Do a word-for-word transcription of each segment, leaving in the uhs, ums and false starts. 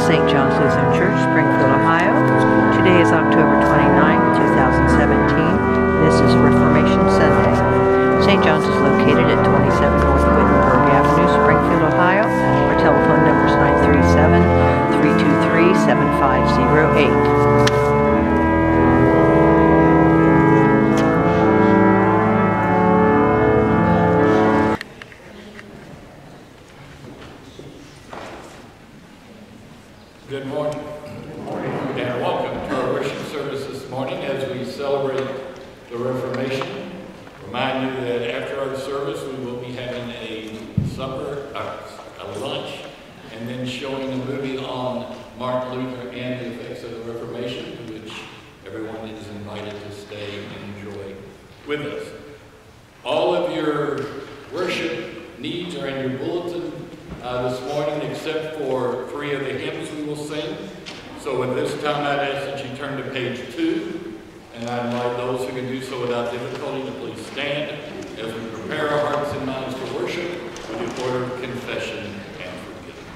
Saint John's Lutheran Church, Springfield, Ohio. Today is October twenty-ninth, two thousand seventeen. This is Reformation Sunday. Saint John's is located at twenty-seven N Wittenberg Ave, Springfield, Ohio. Our telephone number is nine three seven, three two three, seven five zero eight. Good morning. Good morning. And welcome to our worship service this morning as we celebrate the Reformation. Remind you that after our service we will be having a supper, uh, a lunch, and then showing a movie on Martin Luther and the effects of the Reformation, to which everyone is invited to stay and enjoy with us. All of your worship needs are in your bulletin Uh, this morning, except for three of the hymns we will sing. So at this time, I'd ask that you turn to page two, and I invite those who can do so without difficulty to please stand as we prepare our hearts and minds to worship with the order of confession and forgiveness.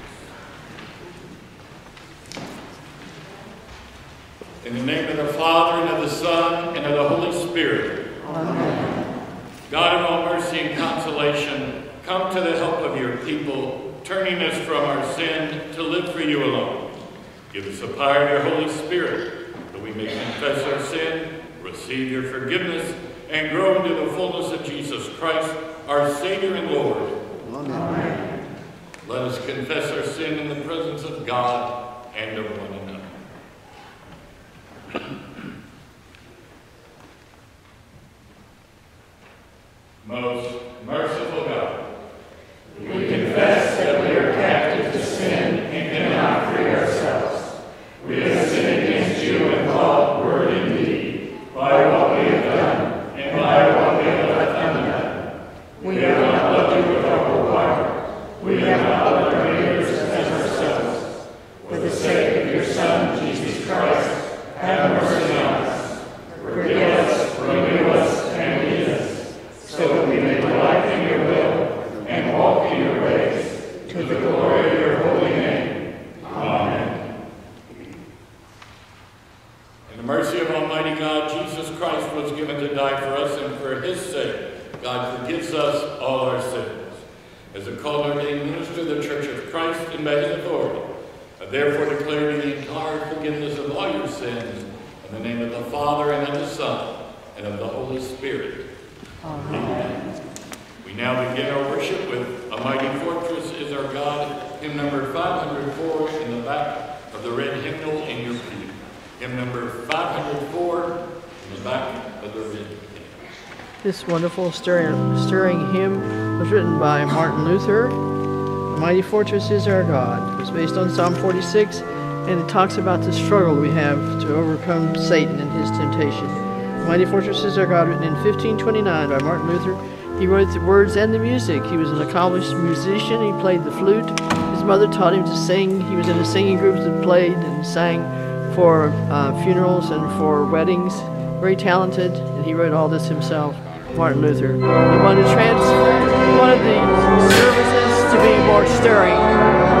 In the name of the Father, and of the Son, and of the Holy Spirit. Amen. God of all mercy and consolation, come to the help of your people, turning us from our sin to live for you alone. Give us the power of your Holy Spirit, that we may confess our sin, receive your forgiveness, and grow into the fullness of Jesus Christ, our Savior and Lord. Amen. Let us confess our sin in the presence of God and of one another. Most merciful God, we confess that we are captive to sin and cannot free ourselves. We have sinned against you in thought, word, and deed, by what we have done and by what we have left undone. We have not loved you with our whole heart. We have not loved our neighbors as ourselves. For the sake of your Son, Jesus Christ, have mercy on us. Forgive us, renew us, and lead us, so that we may delight in your will and walk in your ways, to the glory of your holy name. Amen. In the mercy of Almighty God, Jesus Christ was given to die for us, and for his sake, God forgives us all our sins. As a called and ordained minister of the Church of Christ and by his authority, I therefore declare the entire forgiveness of all your sins in the name of the Father, and of the Son, and of the Holy Spirit. Amen. Amen. We now begin our worship with "A Mighty Fortress is Our God," hymn number five hundred four, in the back of the red hymnal in your pew. Hymn number five hundred four, in the back of the red hymnal. This wonderful stirring, stirring hymn was written by Martin Luther. "A Mighty Fortress is Our God." It was based on Psalm forty-six, and it talks about the struggle we have to overcome Satan and his temptation. "A Mighty Fortress is Our God," written in fifteen twenty-nine by Martin Luther. He wrote the words and the music. He was an accomplished musician. He played the flute. His mother taught him to sing. He was in the singing groups that played and sang for uh, funerals and for weddings. Very talented, and he wrote all this himself, Martin Luther. He wanted, trans he wanted the services to be more stirring.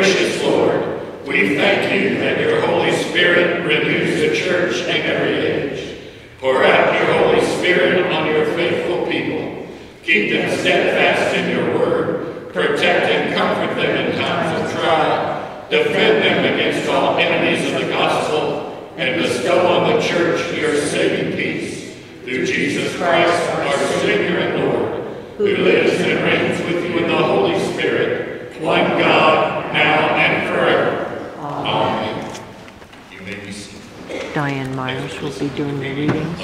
gracious Lord, we thank you that your Holy Spirit renews the church in every age. Pour out your Holy Spirit on your faithful people. Keep them steadfast in your word. Protect and comfort them in times of trial. Defend them against all enemies of the gospel. And bestow on the church your saving peace. Through Jesus Christ, our Savior and Lord, who lives and reigns with you in the Holy Spirit, one God, now and forever. Amen. You may be seated. Diane Myers will be doing the readings.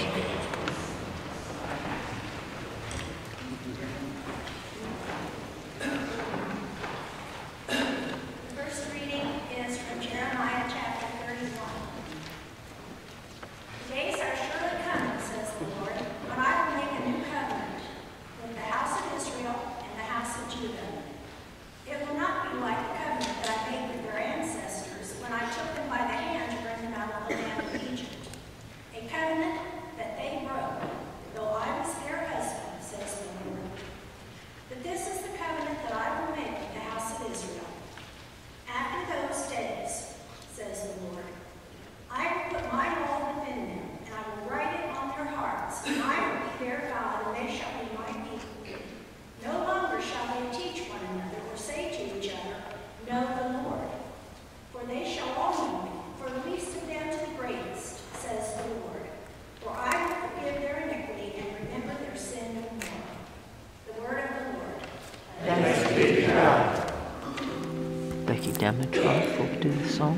Will do the song.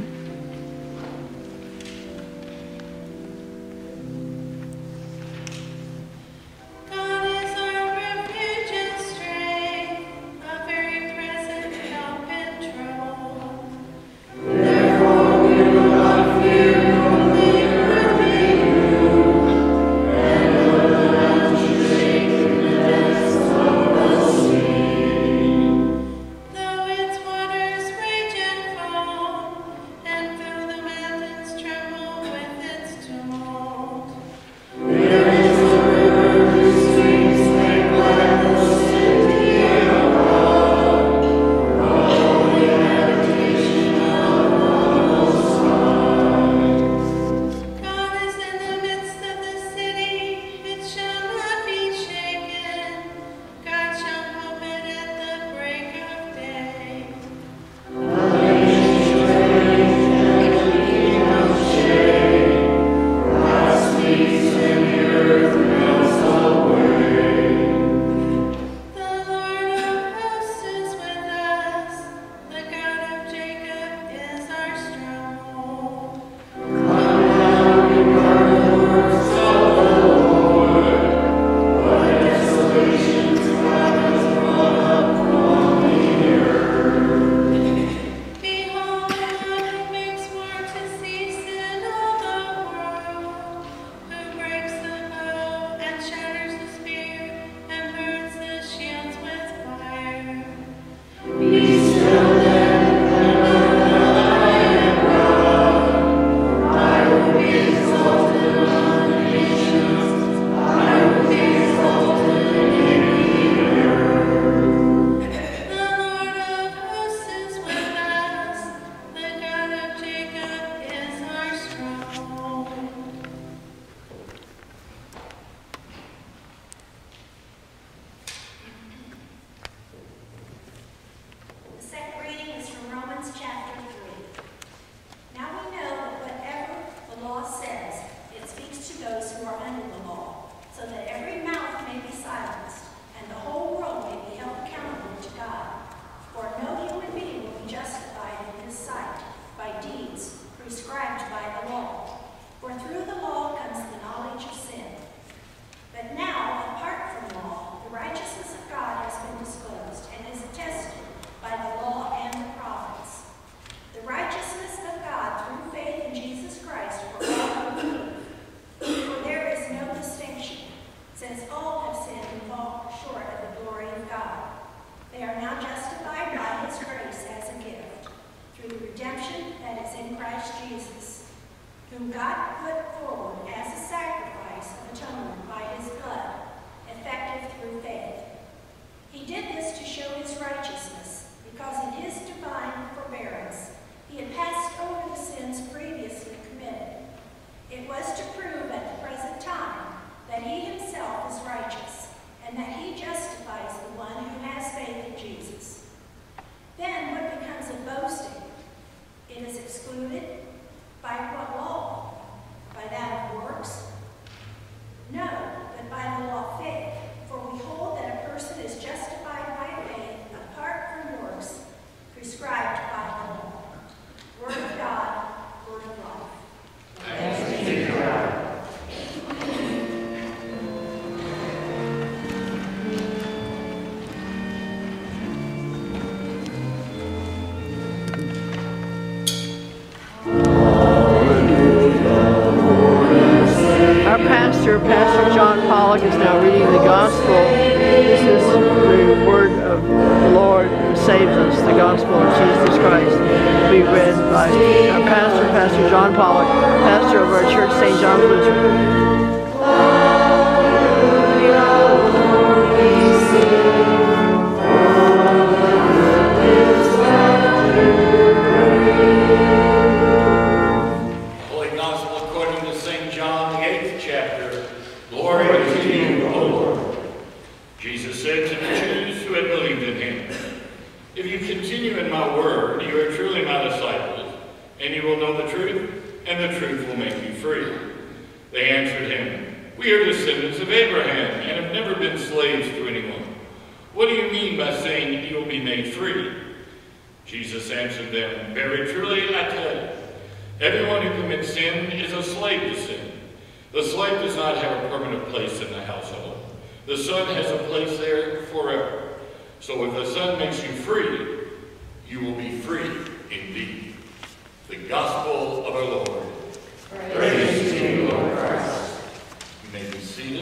Though its waters rage and foam, by our pastor, Pastor John Pollock, pastor of our church, Saint John's Lutheran. And you will know the truth, and the truth will make you free. They answered him, We are descendants of Abraham, and have never been slaves to anyone. What do you mean by saying you will be made free? Jesus answered them, Very truly I tell you, everyone who commits sin is a slave to sin. The slave does not have a permanent place in the household. The Son has a place there forever. So if the Son makes you free, you will be free indeed. The Gospel of our Lord. Praise, Praise to you, Lord Christ. You may be seated.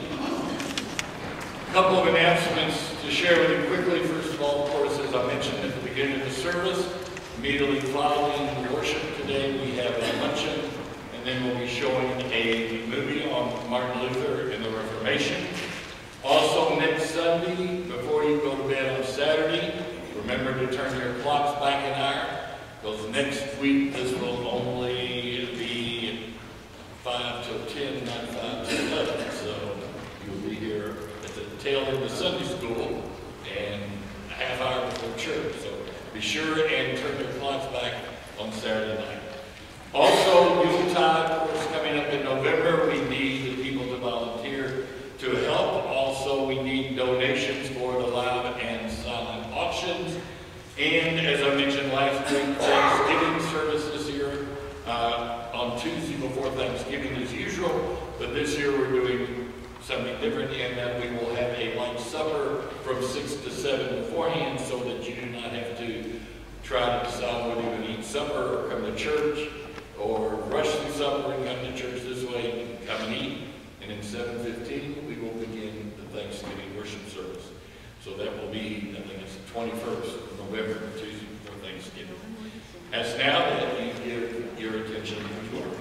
A couple of announcements to share with you quickly. First of all, of course, as I mentioned at the beginning of the service, immediately following the worship today, we have a luncheon, and then we'll be showing a movie on Martin Luther and the Reformation. Also, next Sunday, before you go to bed on Saturday, remember to turn your clocks back an hour. Because next week, this will only be five till ten, not five till eleven. So you'll be here at the tail end of Sunday school and a half hour before church. So be sure and turn your clocks back on Saturday night. Also, Yuletide, of course, coming up in November. We need the people to volunteer to help. Also, we need donations for the loud and silent auctions. And as I mentioned last week, Thanksgiving service this year uh, on Tuesday before Thanksgiving as usual. But this year we're doing something different in that we will have a light supper from six to seven beforehand so that you do not have to try to decide whether you're going to eat supper or come to church or rush through supper and come to church this way. You can come and eat. And at seven fifteen we will begin the Thanksgiving worship service. So that will be, I think it's the twenty-first of November, Tuesday before Thanksgiving. As now that you give your attention to our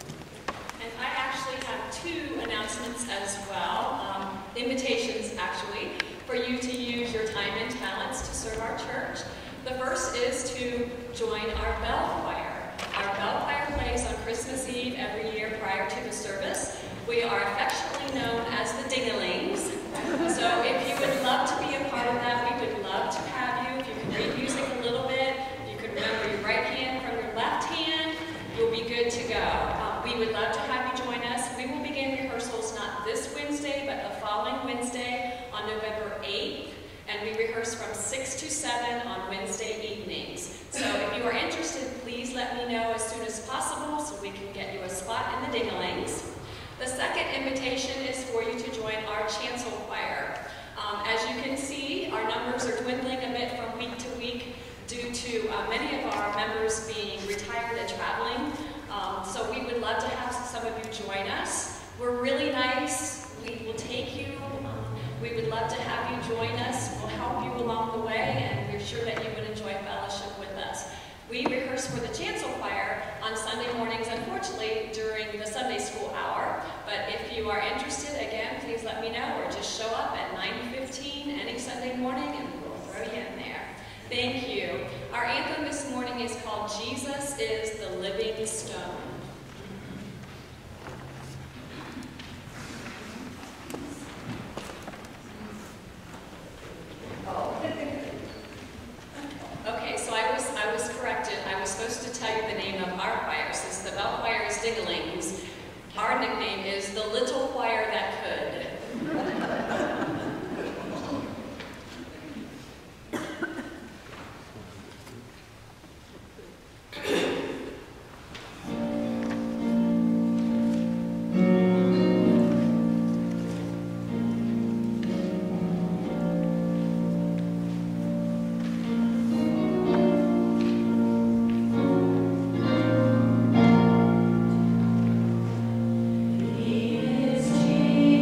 And I actually have two announcements as well, um, invitations actually, for you to use your time and talents to serve our church. The first is to join our bell choir. Our bell choir plays on Christmas Eve every year prior to the service. We are affectionately known as the Ding-a-lings. So if you would love to be a part of that, we would love to have you. If you can read music a little bit, you can remember your right hand from your left hand, you'll be good to go. Um, we would love to have you join us. We will begin rehearsals not this Wednesday, but the following Wednesday on November eighth. And we rehearse from six to seven on Wednesday evenings. So if you are interested, please let me know as soon as possible so we can get you a spot in the Ding-a-lings. The second invitation is for you to join our chancel choir. Um, as you can see, our numbers are dwindling a bit from week to week due to uh, many of our members being retired and traveling. Um, so we would love to have some of you join us. We're really nice. We will take you. We would love to have you join us. We'll help you along the way, and we're sure that you would enjoy fellowship with us. We rehearse for the chancel choir on Sunday mornings, unfortunately, during the Sunday school hour. But if you are interested, again, please let me know, or just show up at nine fifteen any Sunday morning, and we'll throw you in there. Thank you. Our anthem this morning is called Jesus is the Living Stone. Okay, so I was I was corrected. I was supposed to tell you the name of our choir, since the bell choir is Ding-a-lings. Our nickname is the Little Choir That Could. He is Jesus. He is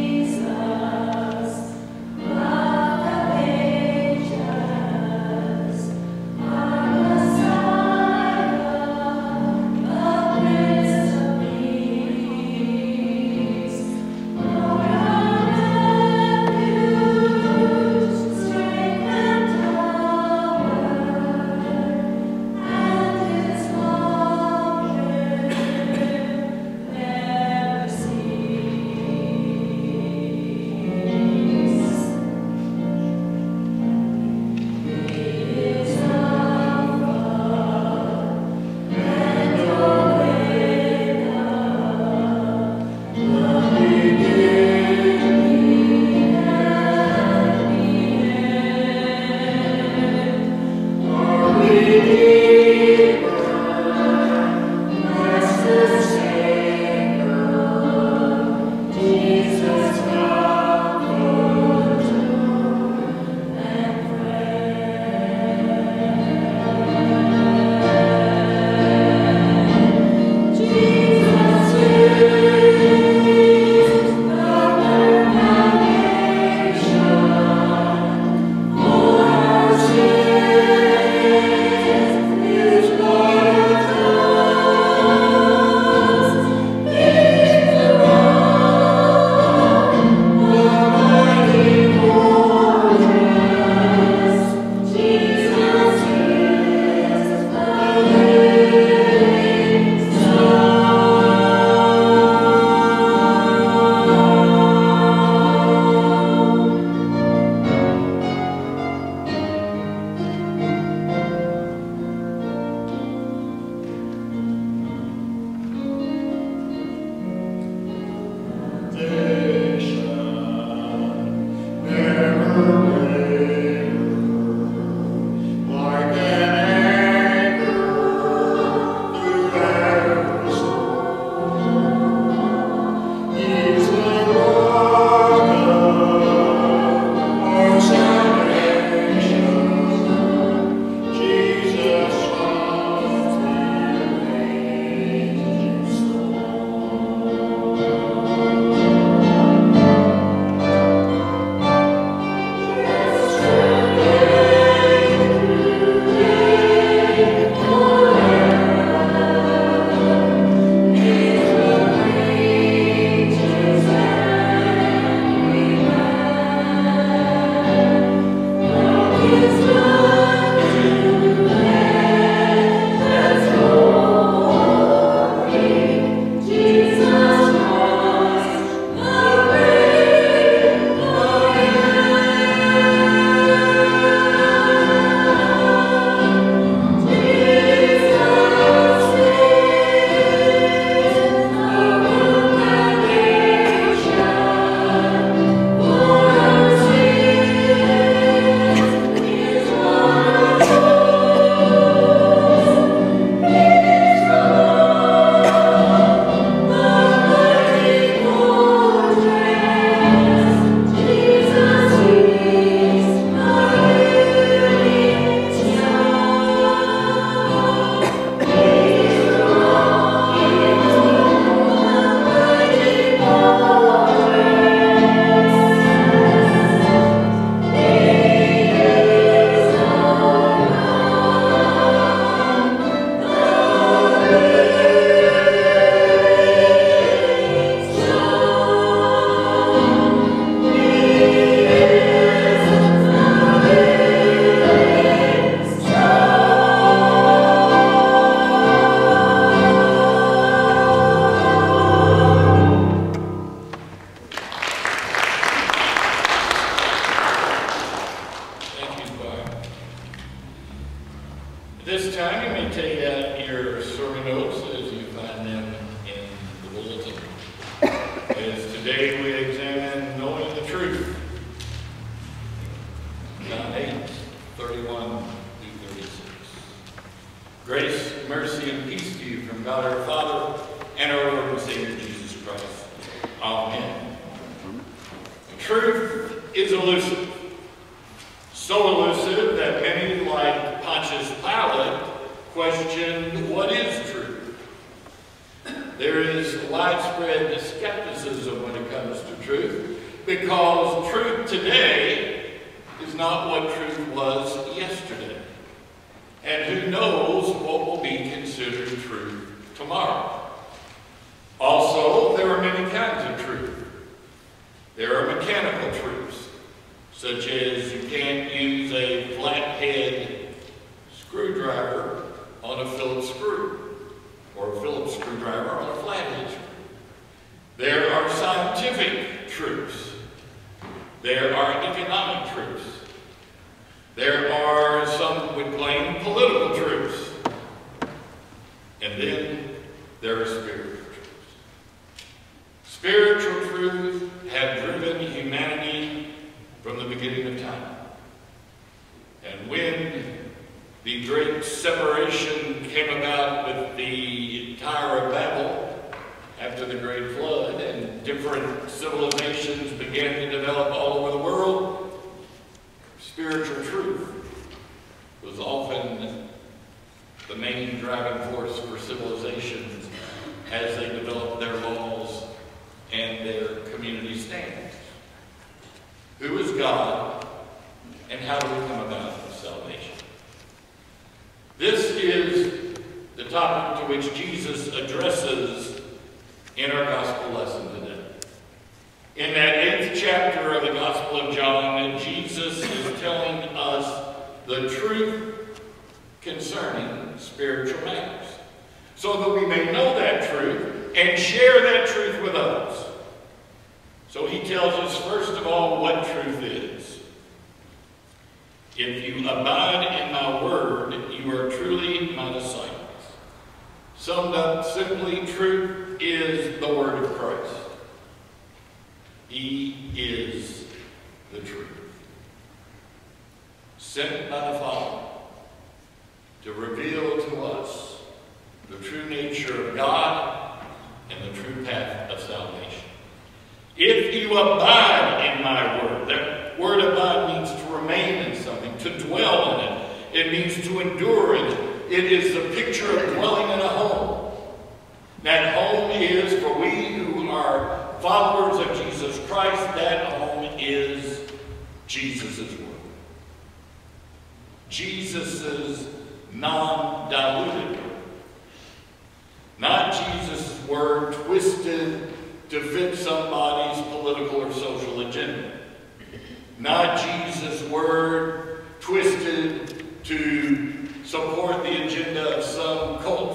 Not Jesus' word twisted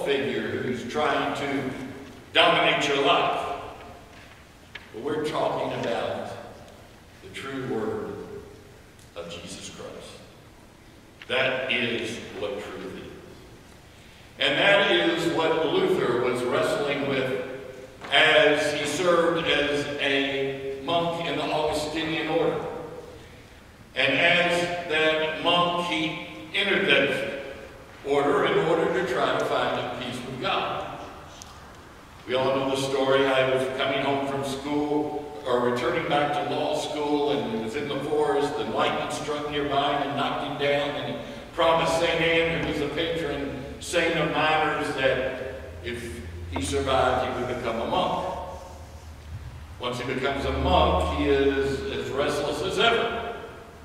cult figure who's trying to dominate your life. But we're talking about the true word of Jesus Christ. That is what truth is. And that is what Luther was wrestling with as he served as a monk in the Augustinian order. And as that monk, he entered that order in order to try to find peace with God. We all know the story. I was coming home from school, or returning back to law school, and he was in the forest, and lightning struck nearby and knocked him down, and he promised Saint Anne, who was a patron saint of miners, that if he survived, he would become a monk. Once he becomes a monk, he is as restless as ever.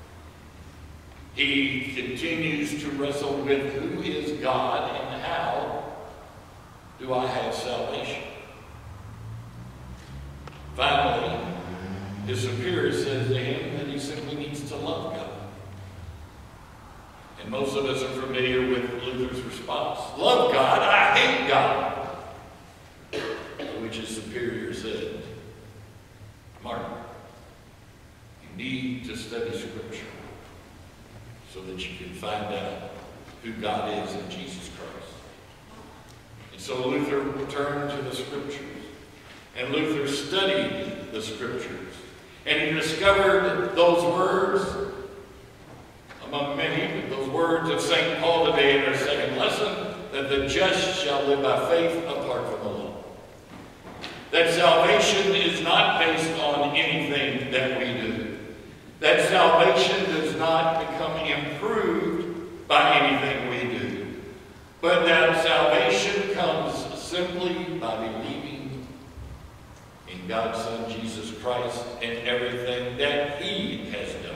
He continues to wrestle with who is God and how do I have salvation. Finally, his superior says to him that he simply needs to love God. And most of us are familiar with Luther's response. Love God, I hate God. To which his superior said, Martin, you need to study Scripture so that you can find out who God is in Jesus Christ. And so Luther turned to the Scriptures. And Luther studied the Scriptures. And he discovered those words, among many, those words of Saint Paul today in our second lesson, that the just shall live by faith apart from the law. That salvation is not based on anything that we do. That salvation does not become improved by anything we do. But that salvation comes simply by believing in God's Son, Jesus Christ, and everything that He has done.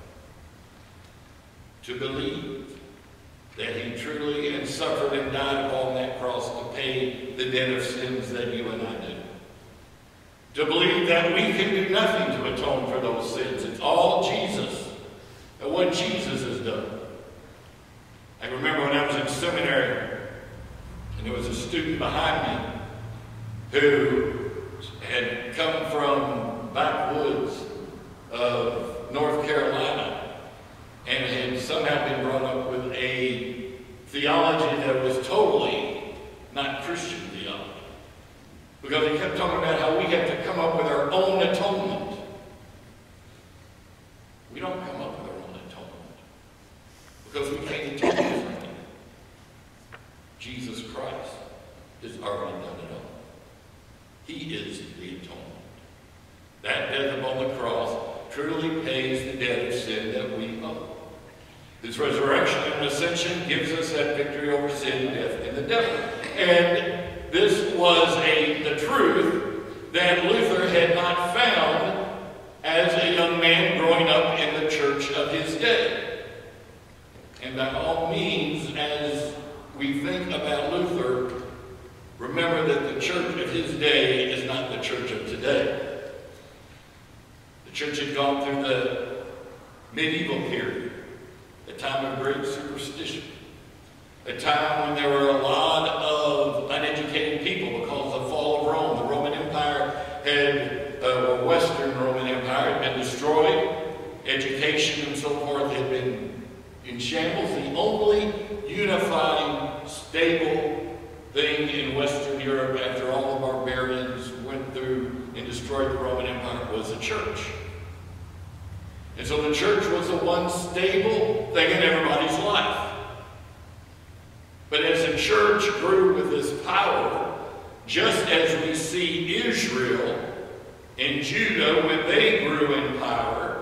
To believe that He truly and suffered and died upon that cross to pay the debt of sins that you and I do. To believe that we can do nothing to atone for those sins. It's all Jesus and what Jesus has done. I remember when I was in seminary, and there was a student behind me who had come from backwoods of North Carolina and had somehow been brought up with a theology that was totally not Christian theology. Because he kept talking about how we have to come up with our own atonement. We don't come up with our own atonement because we can't atone for anything. Jesus Christ has already done it all. He is the atonement. That death upon the cross truly pays the debt of sin that we owe. His resurrection and ascension gives us that victory over sin, death, and the devil. And this was a, the truth that Luther had not found as a young man growing up in the church of his day. And by all means, as we think about Luther, remember that the church of his day is not the church of today. The church had gone through the medieval period, a time of great superstition, a time when there were a lot of uneducated people because of the fall of Rome. The Roman Empire had, uh, or Western Roman Empire had been destroyed. Education and so forth had been in shambles. The only unifying, stable thing in Western Europe after all the barbarians went through and destroyed the Roman Empire was the church. And so the church was the one stable thing in everybody's life. But as the church grew with this power, just as we see Israel and Judah, when they grew in power,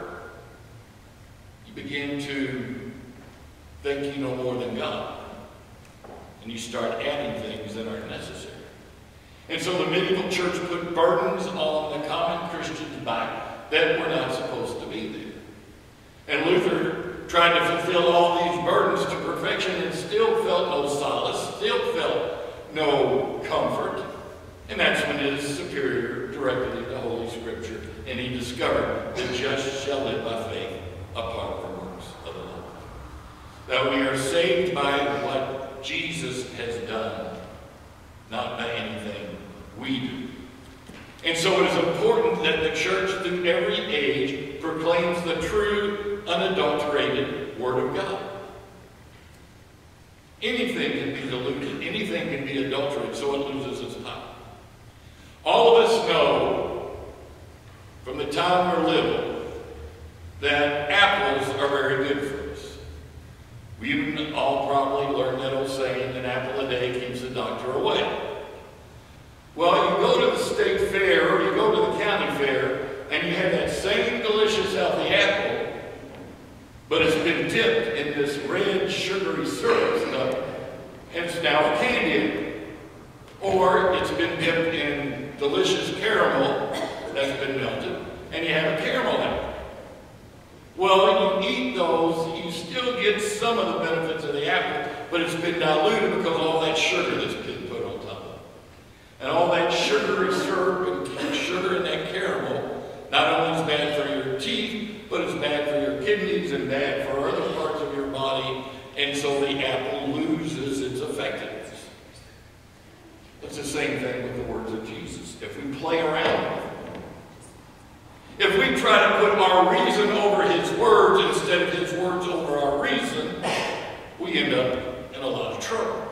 you begin to think you know more than God. And you start adding things that aren't necessary. And so the medieval church put burdens on the common Christian's back that were not supposed to be there. And Luther tried to fulfill all these burdens to perfection and still felt no solace, still felt no comfort. And that's when his superior directed him to Holy Scripture, and he discovered the just shall live by faith apart from works of the law. That we are saved by what Jesus has done not by anything we do. And so it is important that the church through every age proclaims the true, unadulterated Word of God. Anything can be diluted, anything can be adulterated, so it loses its power. All of us know from the time we're little that apples are very good for us. We've all probably learned that old saying, an apple a day keeps the doctor away. Well, you go to the state fair or you go to the county fair and you have that same delicious healthy apple, but it's been dipped in this red sugary syrup stuff, and it's now a candy. Or it's been dipped in delicious caramel that's been melted, and you have a caramel apple. Well, when you eat those, you still get some of the benefits of the apple, but it's been diluted because of all that sugar that's been put on top of it. And all that sugary syrup and sugar in that caramel not only is bad for your teeth, but it's bad for your kidneys and bad for other parts of your body, and so the apple loses its effectiveness. It's the same thing with the words of Jesus. If we play around with them, if we try to put our reason over his words instead of his words over our reason, we end up in a lot of trouble.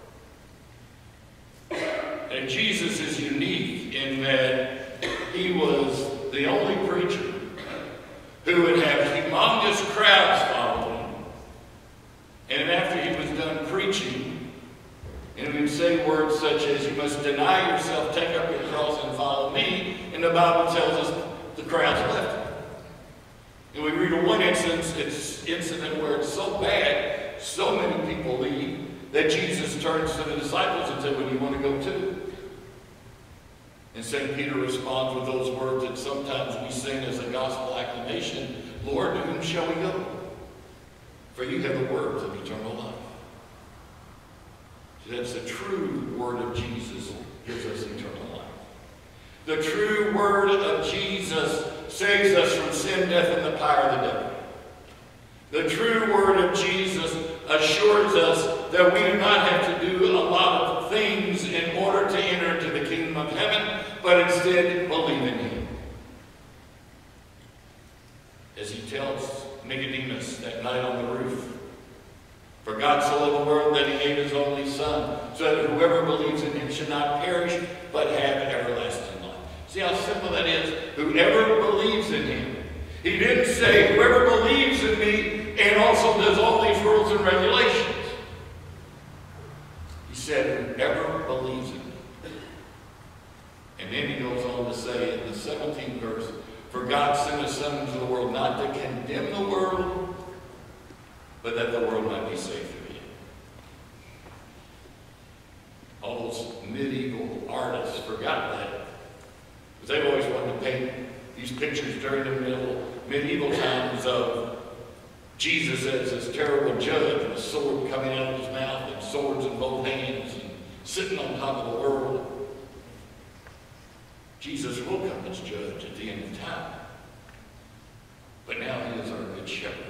And Jesus is unique in that he was the only preacher who would have humongous crowds following him. And after he was done preaching, and we would say words such as, you must deny yourself, take up your cross, and follow me. And the Bible tells us the crowds left him. And we read of one instance, it's incident where it's so bad, so many people leave, that Jesus turns to the disciples and said, well, do you want to go too? And Saint Peter responds with those words that sometimes we sing as a gospel acclamation, Lord, to whom shall we go? For you have the words of eternal life. That's the true word of Jesus gives us eternal life. The true word of Jesus saves us from sin, death, and the power of the devil. The true word of Jesus assures us that we do not have to do a lot of things in order to enter into the kingdom of heaven, but instead believe in him. As he tells Nicodemus that night on the roof, for God so loved the world that he gave his only Son, so that whoever believes in him should not perish, but have everlasting life. See how simple that is? Whoever believes in him. He didn't say, whoever believes in me and also does all these rules and regulations. He said, whoever believes in me. And then he goes on to say in the seventeenth verse, for God sent his Son into the world not to condemn the world, but that the world might be saved through him. All those medieval artists forgot that. Because they always wanted to paint these pictures during the middle, medieval times of Jesus as this terrible judge with a sword coming out of his mouth and swords in both hands and sitting on top of the world. Jesus will come as judge at the end of time. But now he is our good shepherd.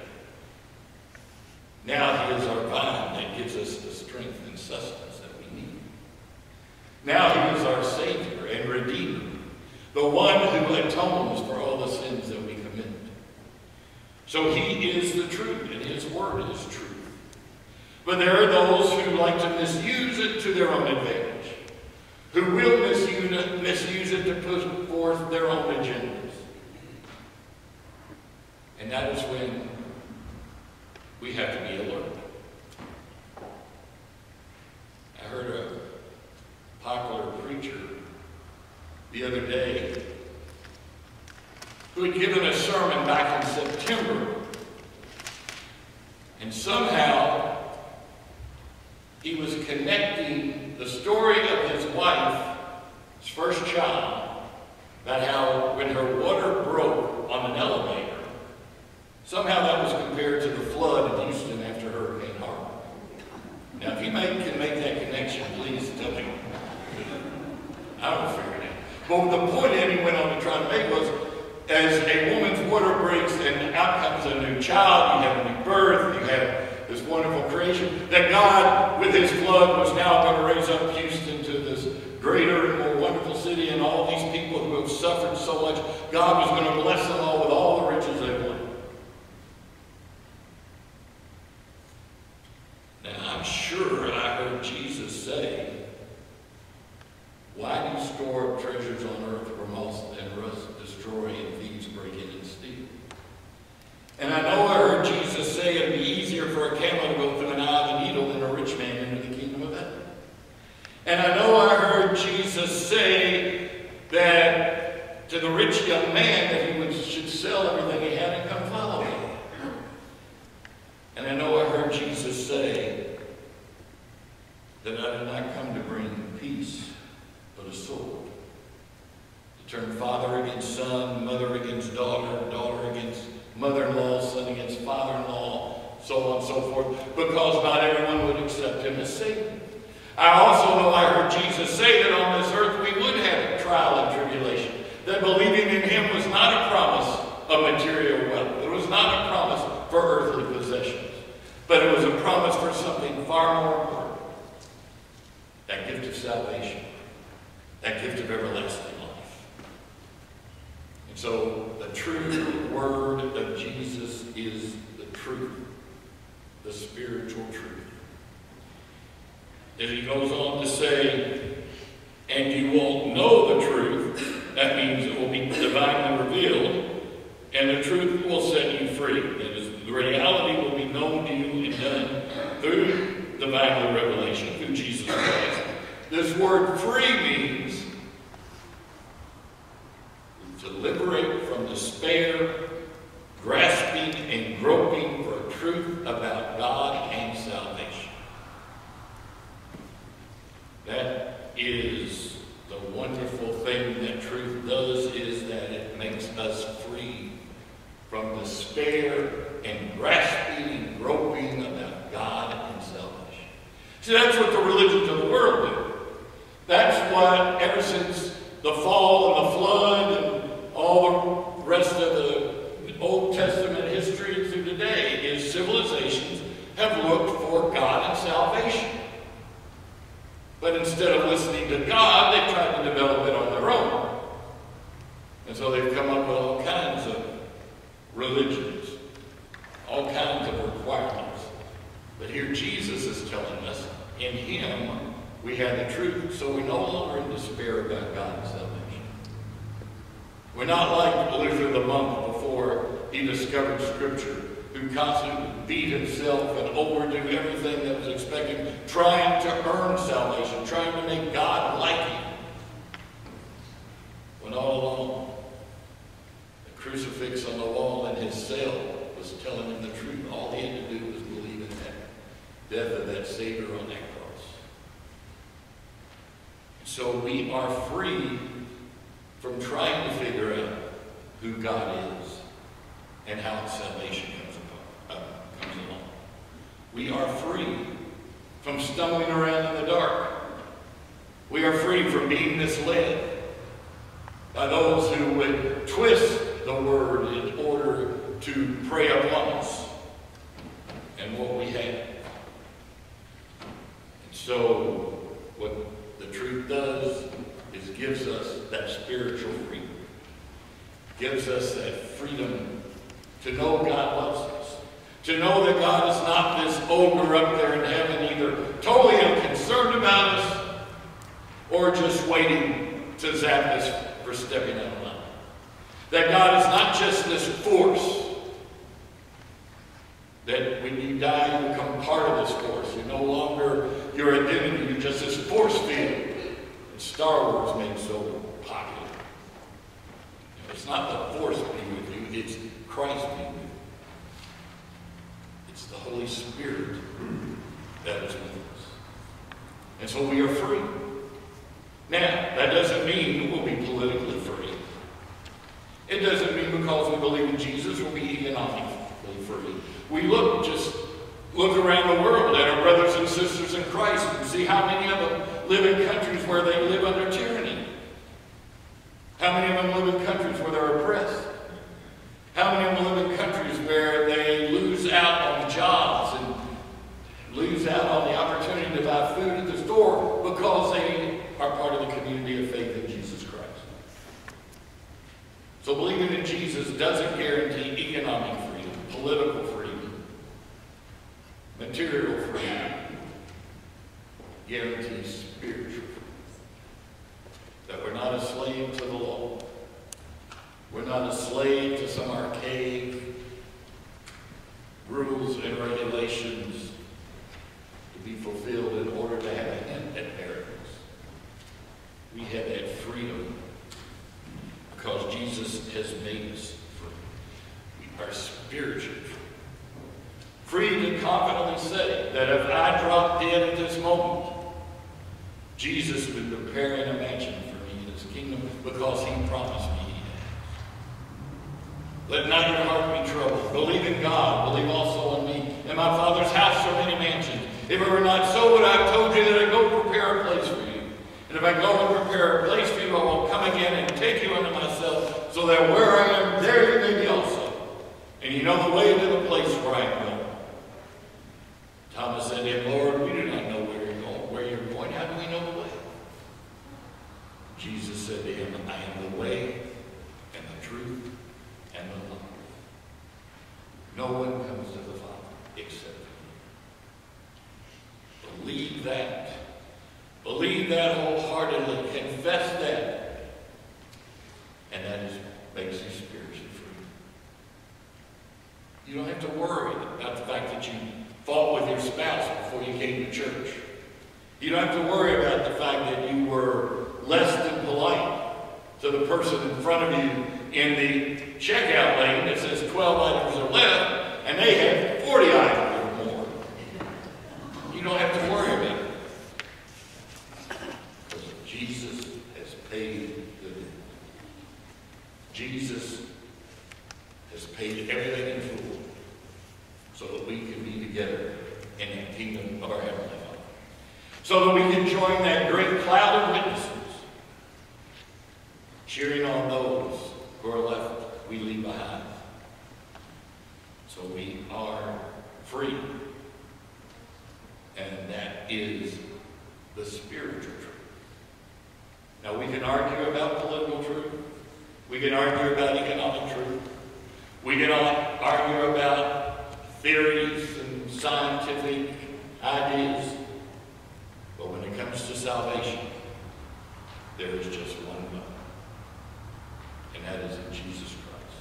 Now he is our vine that gives us the strength and sustenance that we need. Now he is our Savior and Redeemer, the one who atones for all the sins that we commit. So he is the truth, and his word is truth. But there are those who like to misuse it to their own advantage, who will misuse it, misuse it to put forth their own agendas. And that is when we have to be alert. I heard a popular preacher the other day who had given a sermon back in September, and somehow he was connecting the story of his wife, his first child, about how when her water broke on an elevator, somehow that was compared to the flood in Houston after Hurricane Harvey. Now, if you make, can make that connection, please tell me. I don't figure it out. But the point that he went on to try to make was, as a woman's water breaks and out comes a new child, you have a new birth, you have this wonderful creation, that God, with his flood, was now going to raise up Houston to this suffered so much, God was going to bless them all with all the riches they wanted. Now, I'm sure I heard Jesus say, why do you store up treasures on earth where moth and rust destroy and thieves break in and steal? And I know I heard Jesus say it'd be easier for a camel to go through an eye of a needle than a rich man into the kingdom of heaven. And I know I heard Jesus say that to the rich young man that he would, should sell everything he had and come follow me. And I know I heard Jesus say that I did not come to bring peace, but a sword. To turn father against son, mother against daughter, daughter against mother-in-law, son against father-in-law, so on and so forth, because not everyone would accept him as Savior. I also know I heard Jesus say that on this earth we would have trial and tribulation, that believing in him was not a promise of material wealth. It was not a promise for earthly possessions, but it was a promise for something far more important, that gift of salvation, that gift of everlasting life. And so the true word of Jesus is the truth, the spiritual truth. And he goes on to say, and you will know the truth. That means it will be divinely revealed, and the truth will set you free. That is, the reality will be known to you and done through divine revelation, through Jesus Christ. This word free means to liberate from despair, grasping and groping for truth about God and salvation. That is the wonderful thing that truth does, is that it makes us free from despair and grasping and groping about God and salvation. See, that's what the religions of the world do. That's what, ever since the fall and the flood and all the rest of the Old Testament history through today, is civilizations have looked for God and salvation. But instead of listening to God, they've tried to develop it on their own. And so they've come up with all kinds of religions, all kinds of requirements. But here Jesus is telling us, in him we have the truth, so we're no longer in despair about God and salvation. We're not like Luther the monk before he discovered Scripture, who constantly beat himself and overdo everything that was expected, trying to earn salvation, trying to make God like him. When all along, the crucifix on the wall in his cell was telling him the truth. All he had to do was believe in that death of that Savior on that cross. So we are free from trying to figure out who God is and how salvation comes, upon, uh, comes along. We are free from stumbling around in the dark. We are free from being misled by those who would twist the word in order to prey upon us and what we have. And so what the truth does is gives us that spiritual freedom. Gives us that freedom to know God loves us. To know that God is not this ogre up there in heaven, either totally unconcerned about us or just waiting to zap us for stepping out of line. That God is not just this force, that when you die, you become part of this force. You're no longer your identity, you're just this force field that Star Wars made so popular. It's not the force being with you, it's Christ being with you. It's the Holy Spirit that is with us. And so we are free. Now, that doesn't mean we'll be politically free. It doesn't mean because we believe in Jesus we'll be economically free. We look, just look around the world at our brothers and sisters in Christ and see how many of them live in countries where they live under tyranny. How many of them live in countries where they're oppressed? How many of them live in countries where they lose out on jobs and lose out on the opportunity to buy food at the store because they are part of the community of faith in Jesus Christ? Material freedom guarantees spiritual freedom. That we're not a slave to the law. We're not a slave to some archaic rules and regulations to be fulfilled in order to have a hint at paradise. We have that freedom because Jesus has made us free. We are spiritually free. Free to confidently say that if I drop dead at this moment, Jesus would be preparing a mansion for me in his kingdom because he promised me he has. Let not your heart be troubled. Believe in God. Believe also in me. In my Father's house are many mansions. If it were not so, would I have told you that I go prepare a place for you? And if I go and prepare a place for you, I will come again and take you unto myself, so that where I am, there you may be also. And you know the way to the place where I am going. Thomas said to him, Lord, we do not know where you're going. Where you're going, how do we know the way? Jesus said to him, I am the way and the truth and the life. No one comes to the Father except through me. Believe that. Believe that wholeheartedly. Confess that. And that is, makes you spiritually free. You don't have to worry about the fact that you fought with your spouse before you came to church. You don't have to worry about the fact that you were less than polite to the person in front of you in the checkout lane that says twelve items or less, and they have forty items or more. You don't have to worry about it. Because Jesus has paid the debt. Jesus has paid everything in full so that we can be together in the kingdom of our Heavenly Father. So that we can join that great cloud of witnesses cheering on those who are left, we leave behind. So we are free. And that is the spiritual truth. Now we can argue about political truth. We can argue about economic truth. We can argue about theories and scientific ideas. But when it comes to salvation, there is just one God. And that is in Jesus Christ.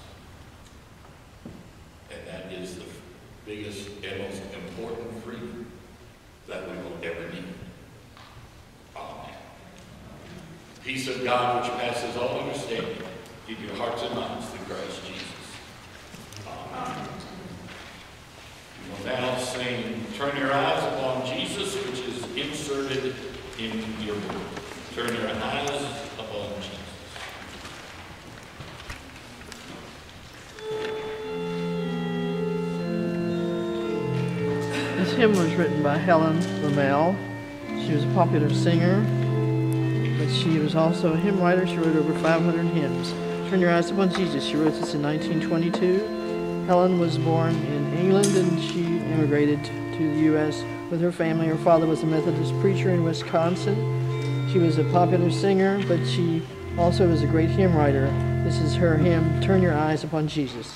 And that is the biggest and most important freedom that we will ever need. Amen. Peace of God which passes all understanding, keep your hearts and minds through Christ Jesus. Amen. We will now sing Turn Your Eyes Upon Jesus, which is inserted in your book. Turn your eyes upon Jesus. This hymn was written by Helen Lamel. She was a popular singer, but she was also a hymn writer. She wrote over five hundred hymns. Turn Your Eyes Upon Jesus. She wrote this in nineteen twenty-two. Helen was born in England and she immigrated to the U S with her family. Her father was a Methodist preacher in Wisconsin. She was a popular singer, but she also was a great hymn writer. This is her hymn, Turn Your Eyes Upon Jesus.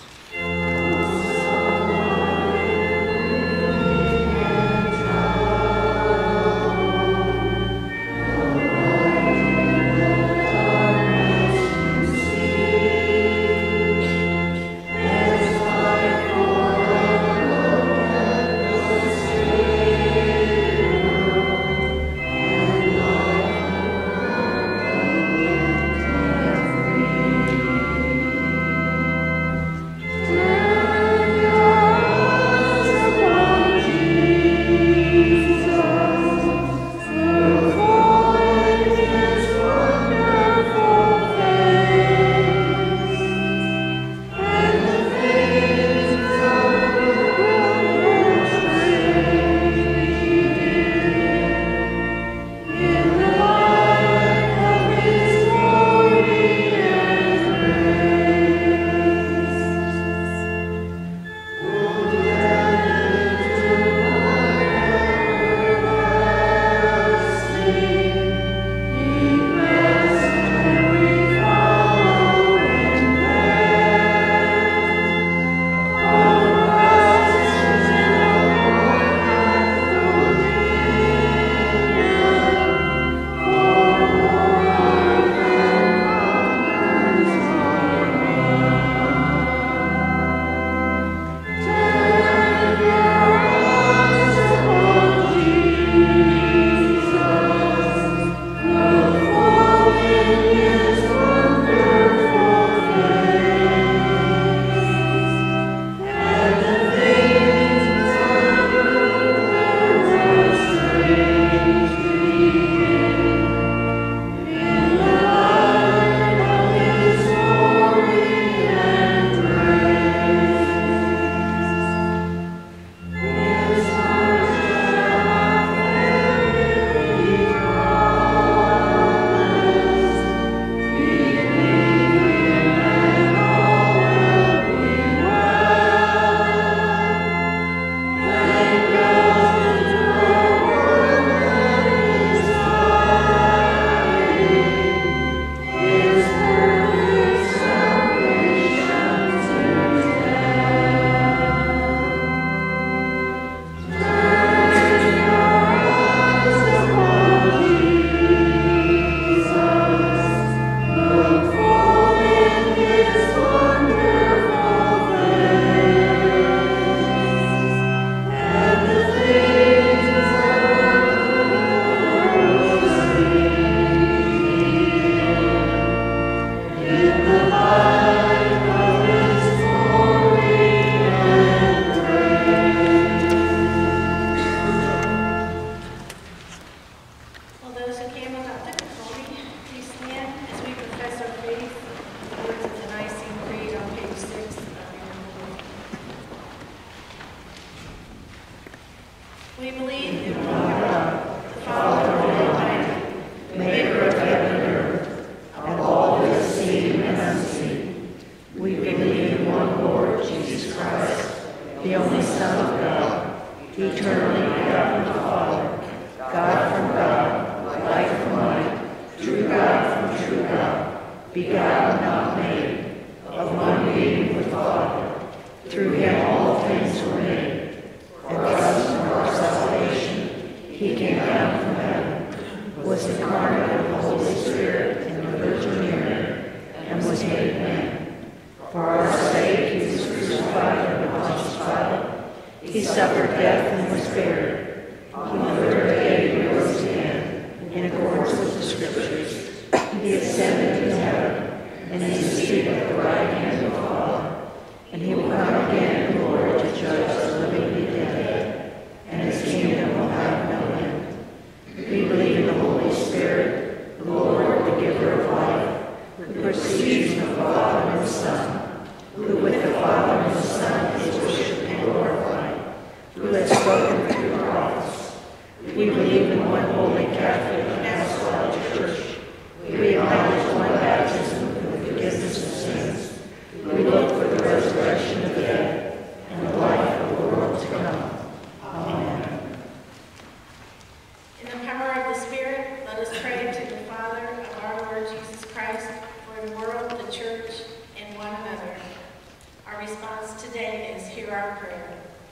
We believe in one God, the Father Almighty, maker of heaven and earth, of all that is seen and unseen. We believe in one Lord Jesus Christ, the only Son of God, eternally begotten of the Father, God from God, light from light, true God from true God, begotten, not made, of one being with the Father. Through him all things were made. For us, for our salvation, he came down from heaven, was incarnate of the Holy Spirit in the Virgin Mary, and was made man. For our sake he was crucified under Pontius Pilate. He suffered death and was buried. On the third day he rose again, in accordance with the Scriptures. He ascended into heaven, and is seated at the right hand of the Father. And he will come again in glory to judge the living and the dead, and his kingdom will have no end. We believe in the Holy Spirit, the Lord, the giver of life, who proceeds from the Father and the Son, who with the Father and the Son is worshipped and glorified, who has spoken through the prophets. We believe in one holy Catholic and Apostolic Church. We acknowledge one baptism for the forgiveness of sins. We look for the resurrection of the dead and the life of the world to come. Amen. In the power of the Spirit, let us pray to the Father of our Lord Jesus Christ for the world, the church, and one another. Our response today is, hear our prayer.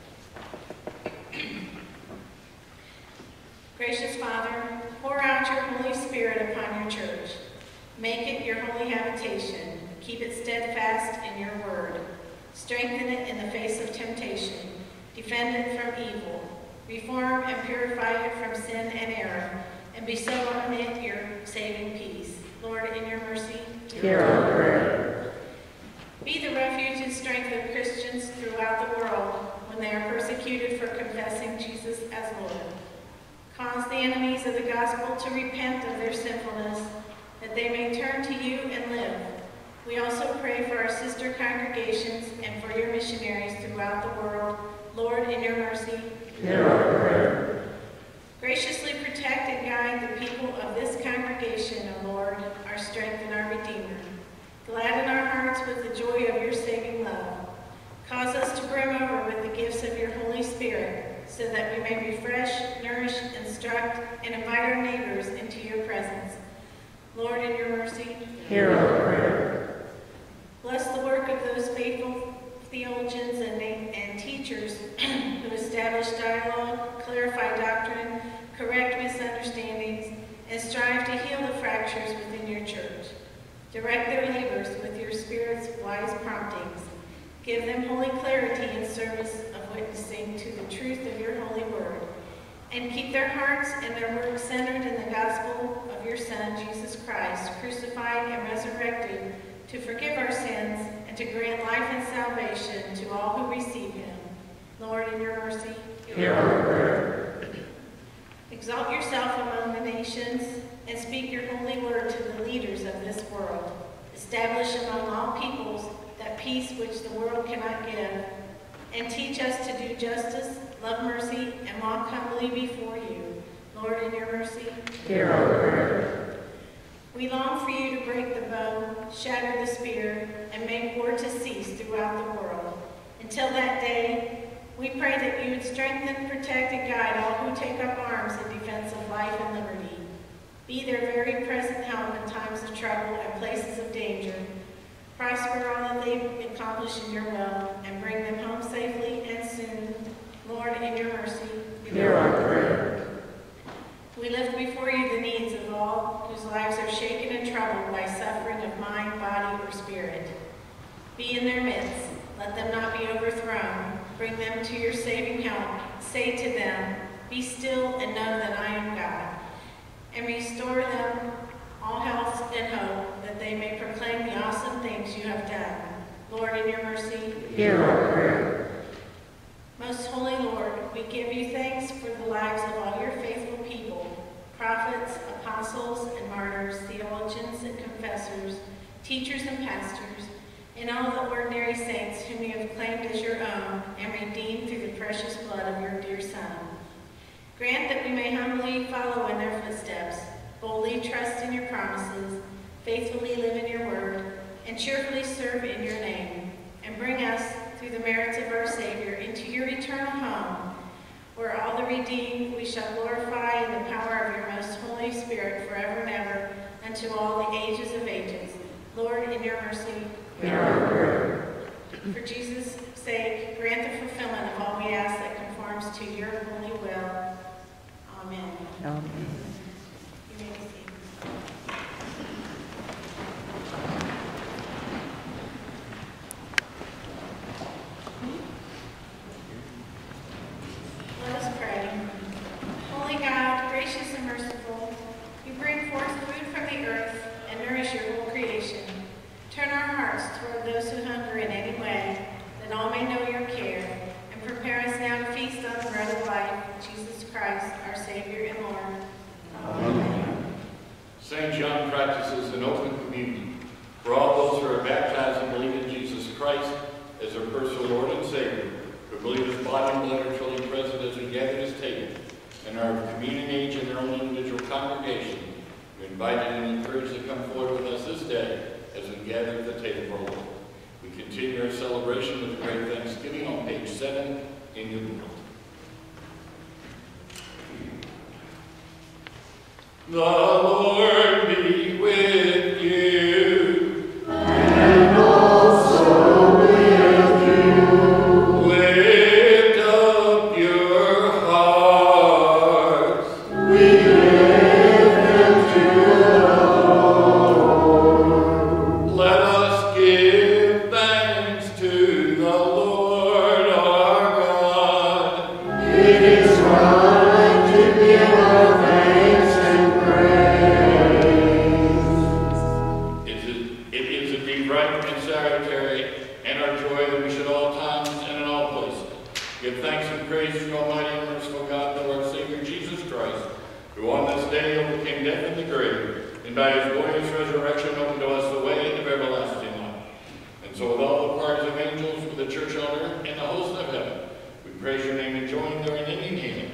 Gracious Father, pour out your Holy Spirit upon your church. Make it your holy habitation. Keep it steadfast in your word. Strengthen it in the face of temptation. Defend it from evil. Reform and purify it from sin and error, and bestow on it your saving peace. Lord, in your mercy, hear our prayer. Be the refuge and strength of Christians throughout the world when they are persecuted for confessing Jesus as Lord. Cause the enemies of the gospel to repent of their sinfulness, that they may turn to you and live. We also pray for our sister congregations and for your missionaries throughout the world. Lord, in your mercy, hear our prayer. Graciously protect and guide the people of this congregation, O Lord, our strength and our Redeemer. Gladden our hearts with the joy of your saving love. Cause us to brim over with the gifts of your Holy Spirit, so that we may refresh, nourish, instruct, and invite our neighbors into your presence. Lord, in your mercy, hear our prayer. Bless the work of those faithful theologians and, and teachers who establish dialogue, clarify doctrine, correct misunderstandings, and strive to heal the fractures within your church. Direct their labors with your Spirit's wise promptings. Give them holy clarity in service of witnessing to the truth of your holy word, and keep their hearts and their work centered in the gospel of your Son, Jesus Christ, crucified and resurrected to forgive our sins and to grant life and salvation to all who receive him. Lord, in your mercy, hear our prayer. Exalt yourself among the nations and speak your holy word to the leaders of this world. Establish among all peoples that peace which the world cannot give, and teach us to do justice, love mercy, and walk humbly before you. Lord, in your mercy, hear our prayer. We long for you to break the bow, shatter the spear, and make war to cease throughout the world. Until that day, we pray that you would strengthen, protect, and guide all who take up arms in defense of life and liberty. Be their very present help in times of trouble and places of danger. Prosper all that they accomplish in your will, and bring them home safely and soon. Lord, in your mercy, hear our prayer. We lift before you the needs of all whose lives are shaken and troubled by suffering of mind, body, or spirit. Be in their midst. Let them not be overthrown. Bring them to your saving help. Say to them, be still and know that I am God. And restore them all health and hope, that they may proclaim the awesome things you have done. Lord, in your mercy, hear our prayer. Most holy Lord, we give you thanks for the lives of all your faithful people, prophets, apostles, and martyrs, theologians and confessors, teachers and pastors, and all the ordinary saints whom you have claimed as your own and redeemed through the precious blood of your dear Son. Grant that we may humbly follow in their footsteps, boldly trust in your promises, faithfully live in your word, and cheerfully serve in your name, and bring us, through the merits of our Savior, into your eternal home, where all the redeemed we shall glorify in the power of your most Holy Spirit forever and ever, unto all the ages of ages. Lord, in your mercy, hear our prayer. For Jesus' sake, grant the fulfillment of all we ask that conforms to your holy will. Amen. Amen. You may be seated. Let us pray. Holy God, gracious and merciful, you bring forth food from the earth and nourish your whole creation. Turn our hearts toward those who hunger in any way, that all may know your care, and prepare us now to feast on the bread of life, Jesus Christ, our Savior and Lord. Amen. Saint John practices an open communion for all those who are baptized and believe in Jesus Christ as their personal Lord and Savior, who believe his body and blood are truly present as we gather at his table, and are of communion age in their own individual congregation. We invite you and encourage you to come forward with us this day as we gather at the table of our Lord. We continue our celebration with great thanksgiving on page seven in your book. The Lord be with you. And also with you. Lift up your hearts. We lift them to the Lord. Let us give thanks to the Lord our God. It is right to give our thanks and praise. It is, it is indeed right and salutary, and our joy that we should all times and in all places give thanks and praise to Almighty and merciful God, through our Savior Jesus Christ, who on this day overcame death and the grave, and by his glorious resurrection opened to us the way of everlasting life. And so with all the parties of angels, with the church on earth, and the hosts of heaven, we praise your name and join their unending hymn.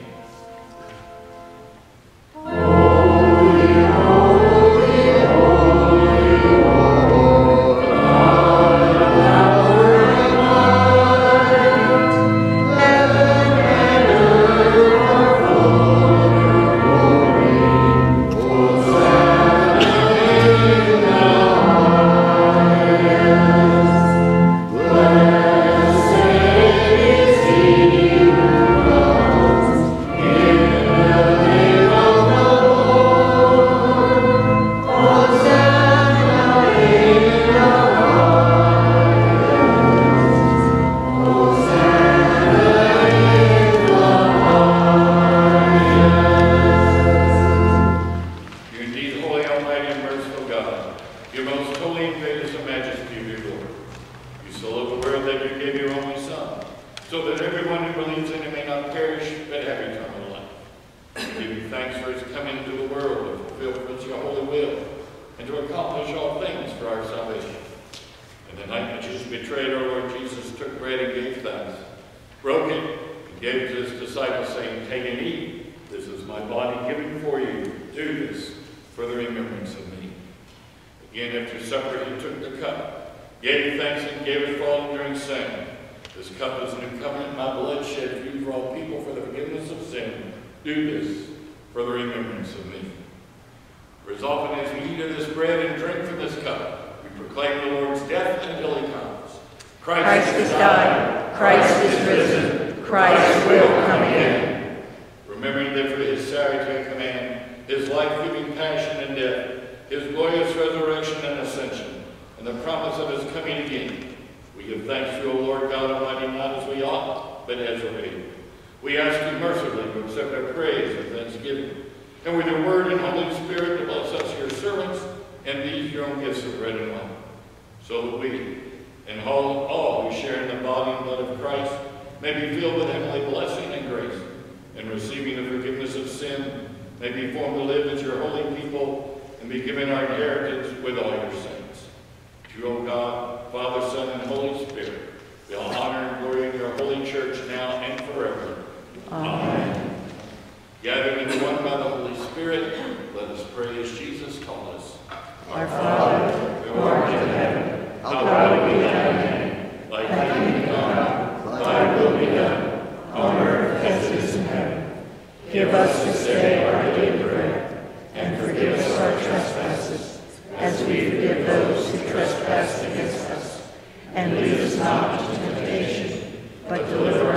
are one by the Holy Spirit. Let us pray as Jesus taught us. Our Father, who art in heaven, hallowed be thy name. Thy kingdom come, thy will be done, on earth as it is in heaven. Give us this day our daily bread, and forgive us our trespasses, as we forgive those who trespass against us. And lead us not into temptation, but deliver